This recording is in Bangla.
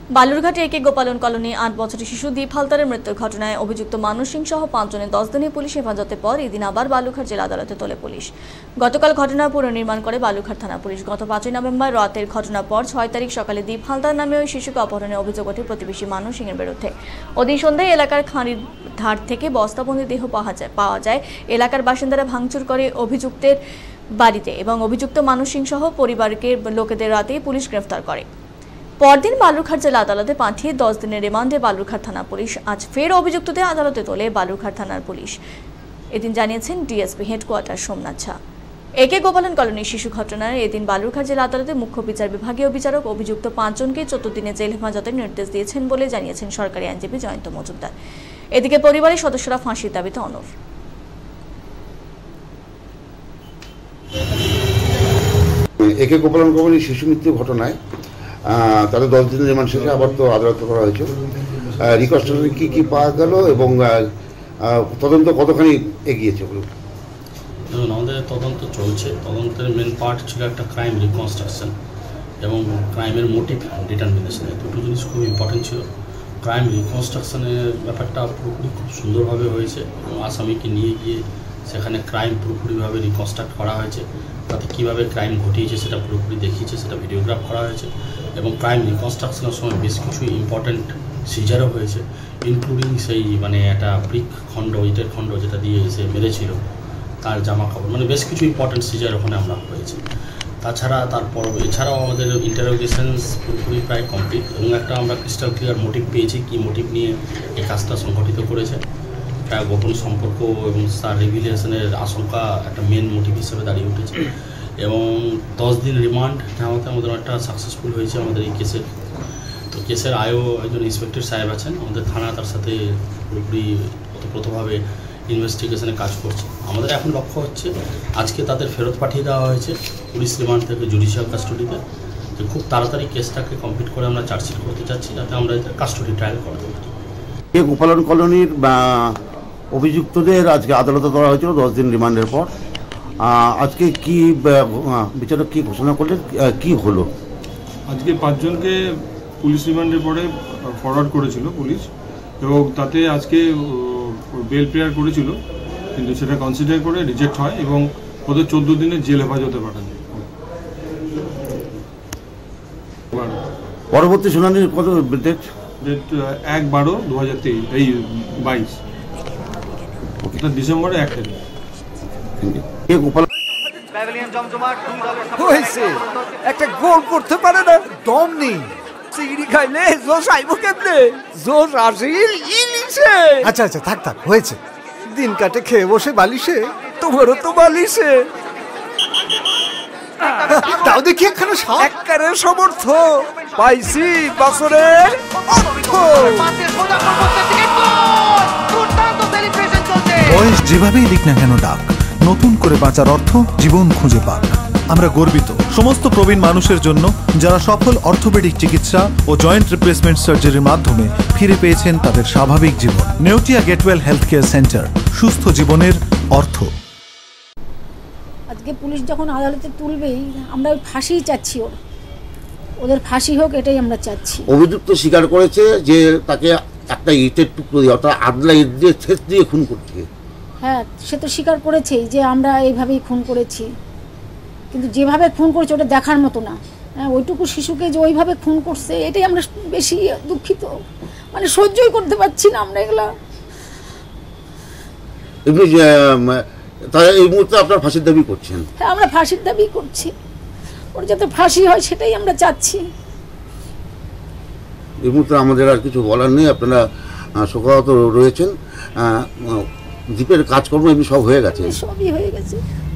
বালুরঘাটে একে গোপালন কলোনি ৮ বছরের শিশু দীপ হালদারের মৃত্যুর ঘটনায় অভিযুক্ত মানস সিং সহ ৫ জনের ১০ দিনের পুলিশ হেফাজতের পর এদিন আবার বালুরঘাট জেলা আদালতে তোলে পুলিশ। গতকাল ঘটনার পুনর্নির্মাণ করে বালুরঘাট থানা পুলিশ। গত ৫ই নভেম্বর রাতের ঘটনার পর ৬ তারিখ সকালে দীপ হালদার নামে ওই শিশুকে অপহরণের অভিযোগ ওঠে প্রতিবেশী মানস সিংয়ের বিরুদ্ধে। ওদিন সন্ধ্যায় এলাকার খাঁড়ির ধার থেকে বস্তাবন্দি দেহ পাওয়া যায়। এলাকার বাসিন্দারা ভাঙচুর করে অভিযুক্তের বাড়িতে এবং অভিযুক্ত মানস সিং সহ পরিবারের লোকেদের রাতে পুলিশ গ্রেফতার করে। পরদিন বালুরঘাট জেলা আদালতে পাঠিয়ে ১০ দিনের রিমান্ডে বালুরঘাট থানা পুলিশ। আজ ফের অভিযুক্তদের আদালতে তোলে বালুরঘাট থানার পুলিশ। এদিন জানিয়েছেন ডিএসপি হেডকোয়ার্টার সোমনাথ ঝা। একে গোপালন কলোনির শিশু ঘটনায় এদিন বালুরঘাট জেলা আদালতে মুখ্য বিচার বিভাগীয় বিচারক অভিযুক্ত ৫ জনকে ১৪ দিনের জেল হেফাজতের নির্দেশ দিয়েছেন বলে জানিয়েছেন সরকারি আইনজীবী জয়ন্ত মজুমদার। এদিকে পরিবারের সদস্যরা ফাঁসির দাবিতে অনড়। একে গোপালন কলোনির শিশু মৃত্যু ঘটনায় তাদের ১০ দিনের রিমান্ড শেষে আবার তো আদালত করা হয়েছে। রিকনস্ট্রাকশনে কি পাওয়া গেল এবং তদন্ত কতখানি এগিয়েছে বলুন? দেখুন, আমাদের তদন্ত চলছে। তদন্তের মেন পার্ট ছিল একটা ক্রাইম রিকনস্ট্রাকশন এবং ক্রাইমের মোটিভ ডিটারমিনেশন। এই দুটো জিনিস খুব ইম্পর্টেন্ট ছিল। ক্রাইম রিকনস্ট্রাকশনের ব্যাপারটা পুরোপুরি খুব সুন্দরভাবে হয়েছে এবং আসামিকে নিয়ে গিয়ে সেখানে ক্রাইম পুরোপুরিভাবে রিকনস্ট্রাক্ট করা হয়েছে। তাতে কীভাবে ক্রাইম ঘটিয়েছে সেটা পুরোপুরি দেখিয়েছে, সেটা ভিডিওগ্রাফ করা হয়েছে এবং ক্রাইম রিকনস্ট্রাকশনের সময় বেশ কিছু ইম্পর্ট্যান্ট সিজারও হয়েছে, ইনক্লুডিং সেই একটা ব্রিক খণ্ড, ইটের খণ্ড যেটা দিয়ে এসে মেরেছিল তার জামা কাপড়, বেশ কিছু ইম্পর্ট্যান্ট সিজার ওখানে আমরা হয়েছে। তাছাড়া এছাড়াও আমাদের ইন্টারোগেশনস পুরোপুরি প্রায় কমপ্লিট এবং একটা আমরা ক্রিস্টাল ক্লিয়ার মোটিভ পেয়েছি, কী মোটিভ নিয়ে এই কাজটা সংগঠিত করেছে। একটা গোপন সম্পর্ক এবং তার রিভিলেশনের আশঙ্কা একটা মেন মোটিভ হিসেবে দাঁড়িয়ে উঠেছে এবং ১০ দিন রিমান্ড নেওয়াতে আমাদের একটা সাকসেসফুল হয়েছে আমাদের এই কেসের। তো কেসের আয়ও একজন ইন্সপেক্টর সাহেব আছেন আমাদের থানা, তার সাথে পুরোপুরি ওতপ্রোতভাবে ইনভেস্টিগেশনে কাজ করছে। আমাদের এখন লক্ষ্য হচ্ছে আজকে তাদের ফেরত পাঠিয়ে দেওয়া হয়েছে পুলিশ রিমান্ড থেকে জুডিশিয়াল কাস্টডিতে, যে খুব তাড়াতাড়ি কেসটাকে কমপ্লিট করে আমরা চার্জশিট করতে চাচ্ছি যাতে আমরা কাস্টডি ট্রায়াল করাতে পারি। এই গোপালন কলোনির অভিযুক্তদের আজকে আদালতে ধরা হয়েছিল ১০ দিন রিমান্ডের পর। আজকে কি বিচারক কি ঘোষণা করলেন, কি হলো? আজকে ৫ জনকে পুলিশ রিমান্ডের পরে ফরওয়ার্ড করেছিল পুলিশ এবং তাতে আজকে বেল প্রেয়ার করেছিল, কিন্তু সেটা কনসিডার করে রিজেক্ট হয় এবং ওদের ১৪ দিনের জেল হেফাজতে পাঠানো। পরবর্তী শুনানির কত ডেট? ১/১/২০২৩ ডিসেম্বরে ১ তারিখ। হয়েছে একটা গোল করতে পারে না, দম নেই। চিংড়ি খাইলে জোশ আইব কেমনে? জোশ আসিল ইলিশে। আচ্ছা থাক হয়েছে। দিন কাটে খেয়ে বসে বালিশে, তোমারও তো বালিশে। তাও দেখি একখানে একবারে সমর্থ পাইছি বছরের বয়স যেভাবেই দিক না কেন ডাক, নতুন করে বাঁচার অর্থ জীবন খুঁজে পাক। আমরা গর্বিত সমস্ত প্রবীণ মানুষের জন্য যারা সফল অর্থোপেডিক চিকিৎসা ও জয়েন্ট রিপ্লেসমেন্ট সার্জারির মাধ্যমে ফিরে পেয়েছেন তাদের স্বাভাবিক জীবন। Neotia Getwel health care centre, সুস্থ জীবনের অর্থ। আজকে পুলিশ যখন আদালতে তুলবেই আমরা ওই ফাঁসি চাচ্ছি, ওদের ফাঁসি হোক এটাই আমরা চাচ্ছি। অভিযুক্ত স্বীকার করেছে যে তাকে একটা ইটের টুকরো দিয়ে অর্থাৎ আদলা ইট দিয়ে ছেদ দিয়ে খুন করতে। হ্যাঁ, সে তো স্বীকার করেছেই যে আমরা এইভাবেই খুন করেছি, কিন্তু যেভাবে খুন করেছে ওটা দেখার মতো না। হ্যাঁ, ওইটুকু শিশুকে যে ওইভাবে খুন করছে এটাই আমরা বেশি দুঃখিত, সহ্যই করতে পারছি না আমরা এগুলা। এই মুহূর্তে আপনার ফাঁসির দাবি করছেন? হ্যাঁ, আমরা ফাঁসির দাবি করছি, ওর যাতে ফাঁসি হয় সেটাই আমরা চাচ্ছি। এই মুহূর্তে আমাদের আর কিছু বলার নেই, আপনারা শোকাহত রয়েছেন। দ্বীপের কাজকর্ম এমনি সব হয়ে গেছে? সবই হয়ে গেছে।